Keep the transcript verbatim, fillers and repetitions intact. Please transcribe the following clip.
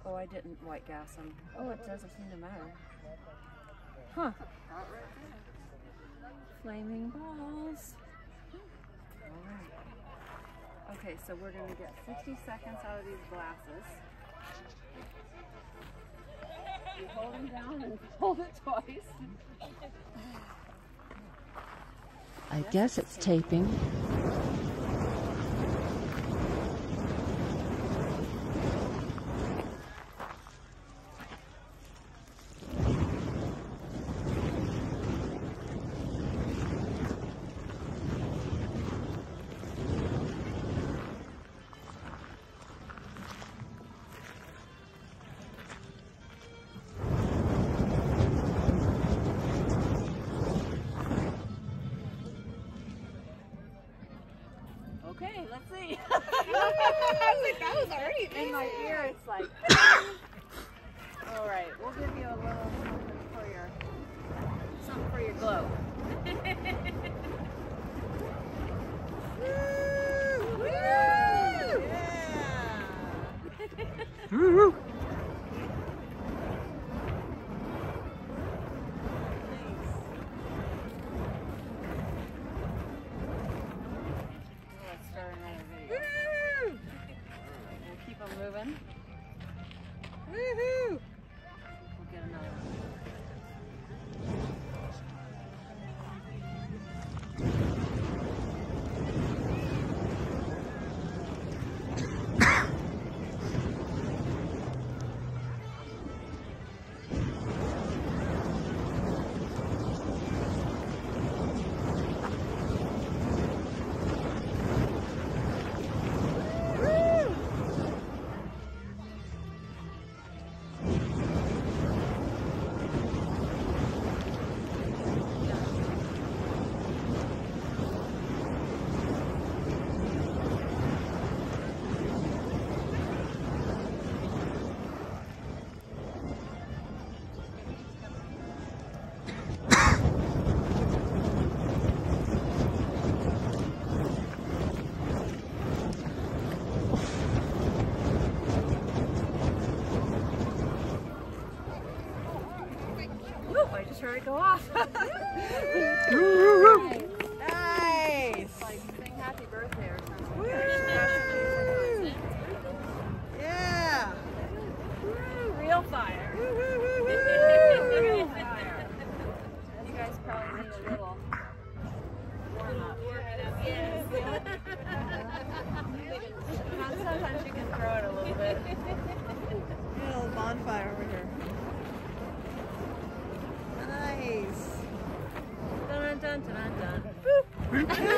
Oh, I didn't white gas them. Oh, it doesn't seem to matter. Huh. Flaming balls. Alright. Okay, so we're going to get sixty seconds out of these glasses. You hold them down and hold it twice. I guess it's taping. Okay, let's see. I was like, that was already in my ear. It's like. All right, we'll give you a little something for your something for your glow. Woo! Woo! Yeah! Woo! Moving. Woohoo! We'll get another one. I just heard it go off. Nice. Nice. Like sing happy birthday or something. Woo. Yeah. Woo, real fire. Woo, woo, woo, woo. Real fire. You guys probably need a little warm up. Yes. Sometimes you can throw it a little bit. A little bonfire over here. Nice. Dun dun dun dun dun. Boop.